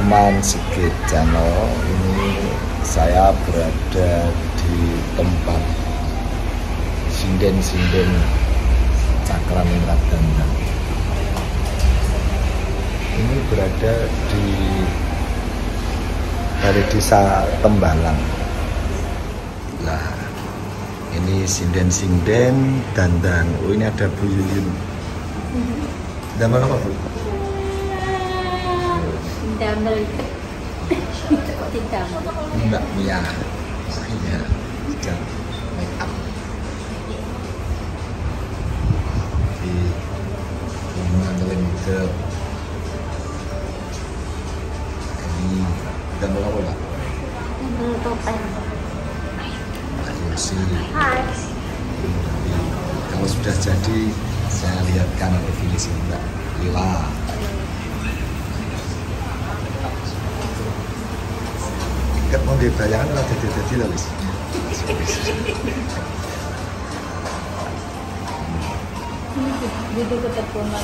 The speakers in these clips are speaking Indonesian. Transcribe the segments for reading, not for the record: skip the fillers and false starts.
teman Sigit Channel. Ini saya berada di tempat sinden-sinden Cakraningrat Dandan. Ini berada di dari desa Tembalang. Nah, ini sinden-sinden dandan. Oh, ini ada Bu Yuyun. Damel apa, Bu? Damel. Kok tidak? Mbak Mia. Iya, sedang make up. Di rumah ngelendep. Ini damel apa, Pak? Damel topeng. Mbak Yursi. Hai. Kalau sudah jadi, saya lihatkan definisi Mbak Lila. Ket mau dibayangan lah jadi lah, wis. Di dekat terpulang.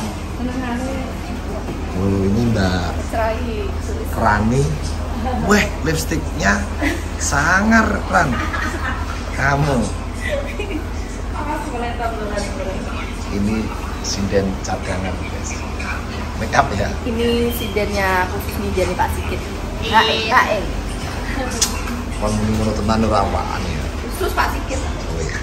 Oh, ini Mbak Rani. Weh, lipstiknya sangar, Ran. Kamu. Ini sinden cadangan, guys. Make up ya. Ini sindennya khusus nih dari Pak Sigit. Kae. Kon menurut tenan ora apaan ya. Khusus Pak Sigit. Oh iya.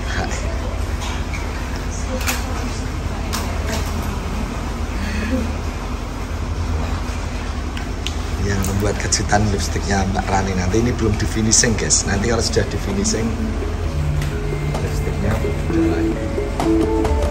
Yang membuat kejutan lipstiknya Mbak Rani nanti ini belum di finishing, guys. Nanti kalau sudah di finishing lipstiknya udah lagi.